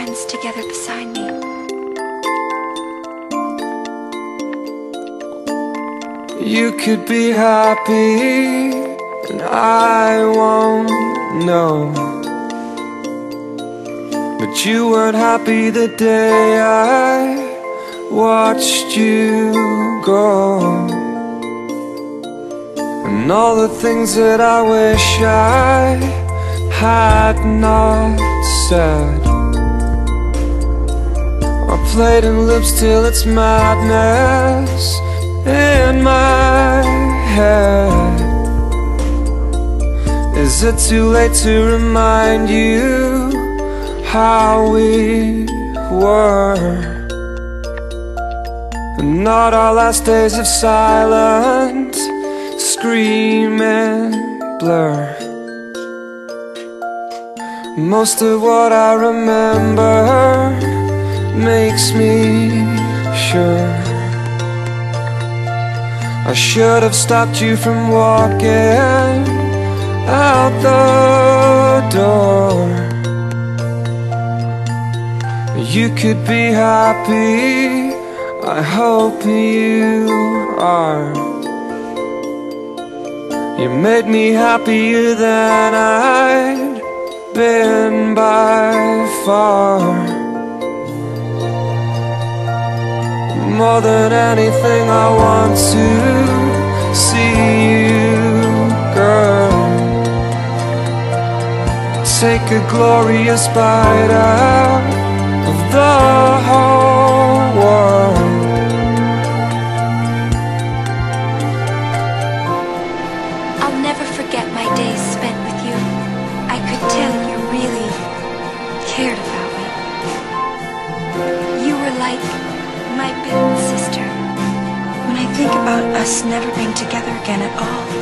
friends together beside me. You could be happy and I won't know, but you weren't happy the day I watched you go. And all the things that I wish I had not said are played in loops till it's madness in my head. Is it too late to remind you how we were? And not our last days of silence scream and blur. Most of what I remember makes me sure I should have stopped you from walking out the door. You could be happy, I hope you are. You made me happier than I'd been by far. More than anything I want to see you, girl, take a glorious bite out of the whole world. I'll never forget my days spent with you. I could tell you really cared about me. You were like my big sister. When I think about us never being together again at all,